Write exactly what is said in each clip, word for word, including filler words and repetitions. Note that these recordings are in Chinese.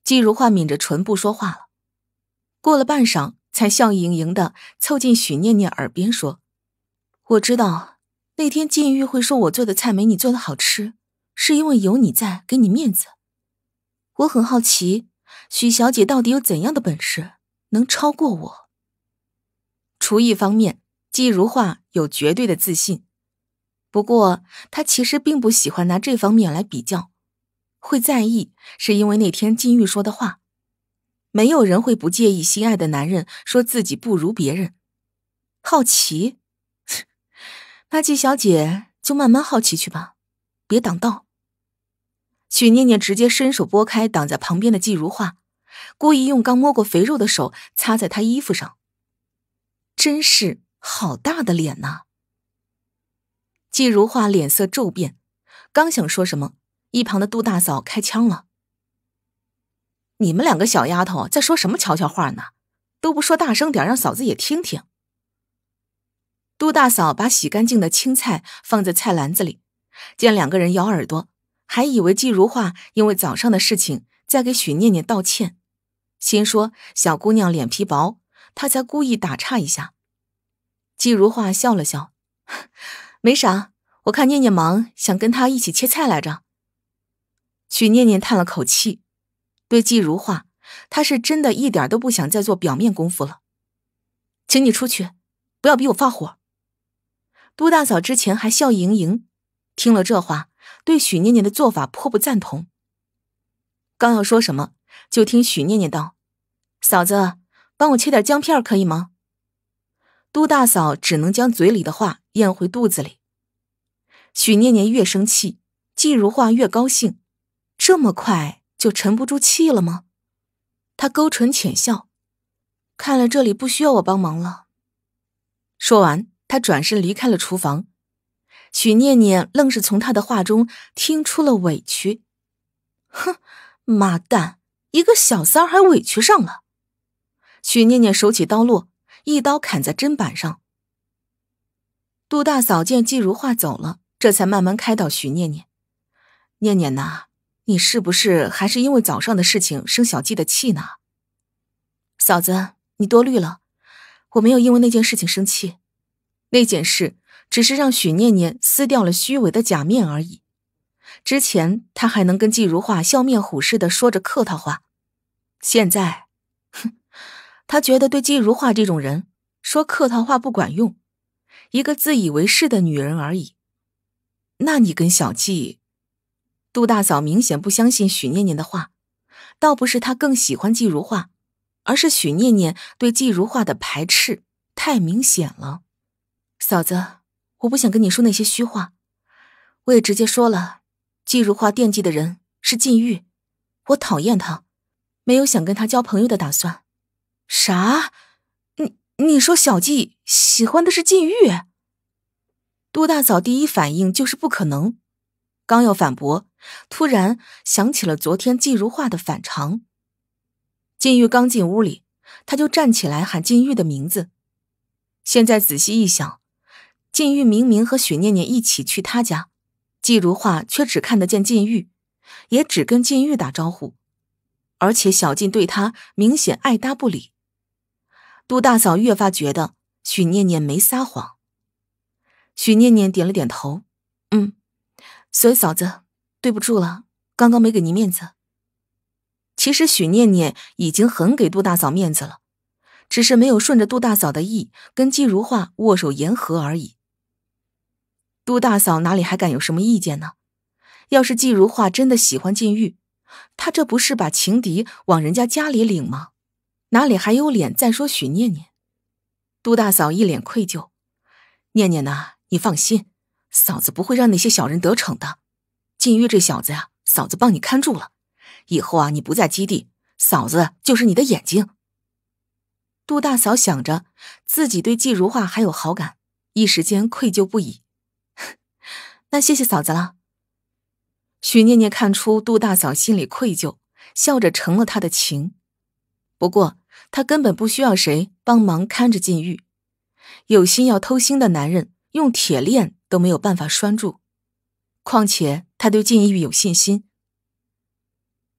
季如画抿着唇不说话了，过了半晌才笑盈盈的凑近许念念耳边说：我知道那天禁欲会说我做的菜没你做的好吃，是因为有你在给你面子。我很好奇许小姐到底有怎样的本事能超过我。厨艺方面季如画有绝对的自信，不过她其实并不喜欢拿这方面来比较，会在意是因为那天禁欲说的话。没有人会不介意心爱的男人说自己不如别人。好奇？那季小姐就慢慢好奇去吧，别挡道。许念念直接伸手拨开挡在旁边的季如画，故意用刚摸过肥肉的手擦在她衣服上。真是好大的脸呐！季如画脸色骤变，刚想说什么，一旁的杜大嫂开腔了：你们两个小丫头在说什么悄悄话呢？都不说大声点，让嫂子也听听。杜大嫂把洗干净的青菜放在菜篮子里，见两个人咬耳朵，还以为季如画因为早上的事情在给许念念道歉，心说小姑娘脸皮薄，她才故意打岔一下。季如画笑了笑：没啥，我看念念忙，想跟她一起切菜来着。许念念叹了口气，对季如画，她是真的一点都不想再做表面功夫了。请你出去，不要逼我发火。杜大嫂之前还笑盈盈，听了这话，对许念念的做法颇不赞同。刚要说什么，就听许念念道：嫂子，帮我切点姜片可以吗？杜大嫂只能将嘴里的话咽回肚子里。许念念越生气，季如画越高兴，这么快就沉不住气了吗？她勾唇浅笑，看来这里不需要我帮忙了。说完，她转身离开了厨房。许念念愣是从她的话中听出了委屈。哼，妈蛋，一个小三儿还委屈上了。许念念手起刀落，一刀砍在砧板上。杜大嫂见季如画走了，这才慢慢开导许念念：念念呐，你是不是还是因为早上的事情生小季的气呢？嫂子，你多虑了，我没有因为那件事情生气，那件事只是让许念念撕掉了虚伪的假面而已。之前她还能跟季如画笑面虎似的说着客套话，现在，哼，她觉得对季如画这种人说客套话不管用，一个自以为是的女人而已。那你跟小季……杜大嫂明显不相信许念念的话，倒不是她更喜欢季如画，而是许念念对季如画的排斥太明显了。嫂子，我不想跟你说那些虚话，我也直接说了，季如画惦记的人是禁欲，我讨厌他，没有想跟他交朋友的打算。啥？你你说小季喜欢的是禁欲？杜大嫂第一反应就是不可能，刚要反驳，突然想起了昨天季如画的反常。禁欲刚进屋里，他就站起来喊禁欲的名字。现在仔细一想，禁欲明明和许念念一起去他家，季如画却只看得见禁欲，也只跟禁欲打招呼，而且小静对他明显爱搭不理。杜大嫂越发觉得许念念没撒谎。许念念点了点头，嗯，所以嫂子，对不住了，刚刚没给您面子。其实许念念已经很给杜大嫂面子了，只是没有顺着杜大嫂的意跟季如画握手言和而已。杜大嫂哪里还敢有什么意见呢？要是季如画真的喜欢禁欲，她这不是把情敌往人家家里领吗？哪里还有脸再说许念念？杜大嫂一脸愧疚：念念呐，你放心，嫂子不会让那些小人得逞的。禁欲这小子呀，嫂子帮你看住了，以后啊，你不在基地，嫂子就是你的眼睛。杜大嫂想着自己对季如画还有好感，一时间愧疚不已。那谢谢嫂子了。许念念看出杜大嫂心里愧疚，笑着成了她的情。不过她根本不需要谁帮忙看着禁欲，有心要偷腥的男人用铁链都没有办法拴住，况且她对禁欲有信心。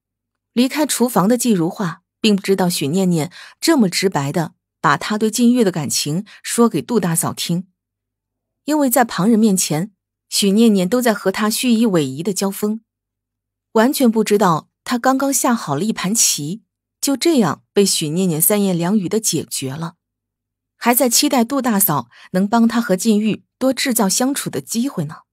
离开厨房的季如化并不知道许念念这么直白的把她对禁欲的感情说给杜大嫂听，因为在旁人面前，许念念都在和她虚以委蛇的交锋，完全不知道她刚刚下好了一盘棋，就这样被许念念三言两语的解决了，还在期待杜大嫂能帮她和禁欲多制造相处的机会呢。